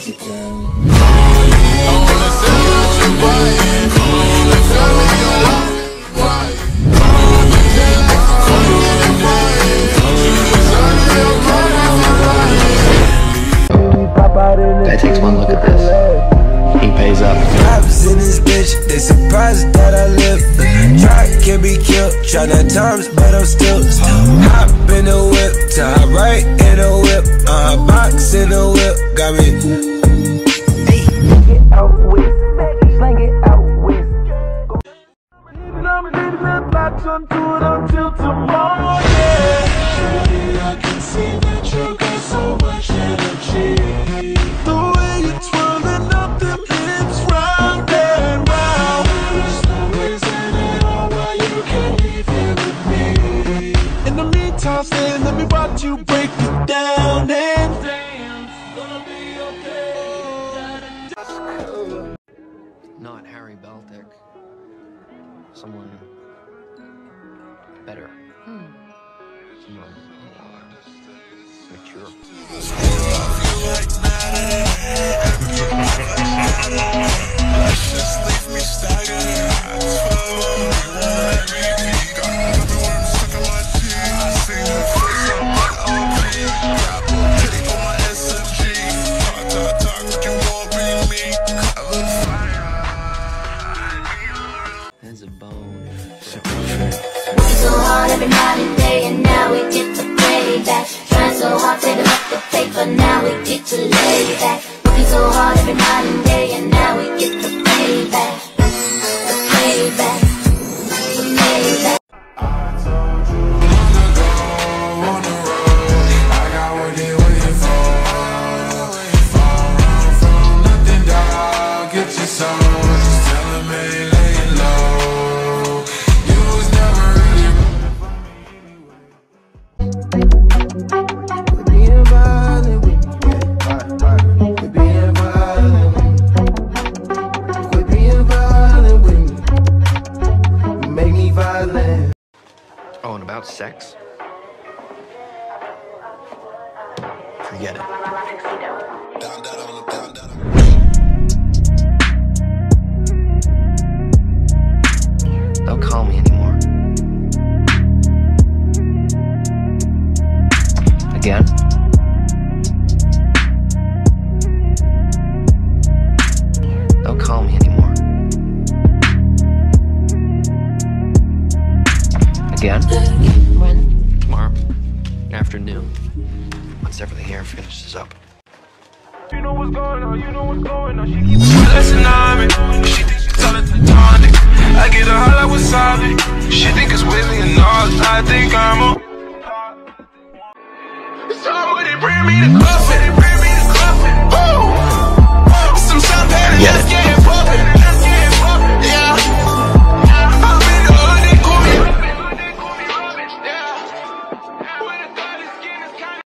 Guy takes one look at this. He pays up. Cops in this bitch, they surprised that I live. Try can be killed, try 9 times, but I'm still hop in the whip, tie right in the whip, box in the whip, got me. Slang it out with, slang it out with. I'm leaving the blocks until tomorrow, yeah. Surely I can see that you got so much energy. The way you're twirling up them hips round and round. There's no reason at all why you can't leave here with me. In the meantime, stay and let me watch you break it down and dance. Gonna be okay. Not Harry Baltic. Someone better. Someone mature. There's a bone. So hard every night and day, and now we get to play back. Trying so hard, saving up the paper, now we get to lay back. Working so hard every night and day, and now we get to pay back. The payback, the payback. I told you long ago on the road, I got what they waiting for. Run from nothing, dog, get your soul. Just tell them ain't laying low. You was never really running from me anyway. Quit being violent with me, yeah. Quit being violent with me. Quit being violent with me. You make me violent. Oh, and about sex? Forget it. Don't call me anymore. Again? Don't call me anymore. Again? When? Tomorrow. Afternoon. Once everything here finishes up. You know what's going on, you know what's going on. She keeps listen on me. She thinks she's all at the tonic. I get a holla with wasabi. She think it's with me and all. I think I'm a. So would it bring me to coffee?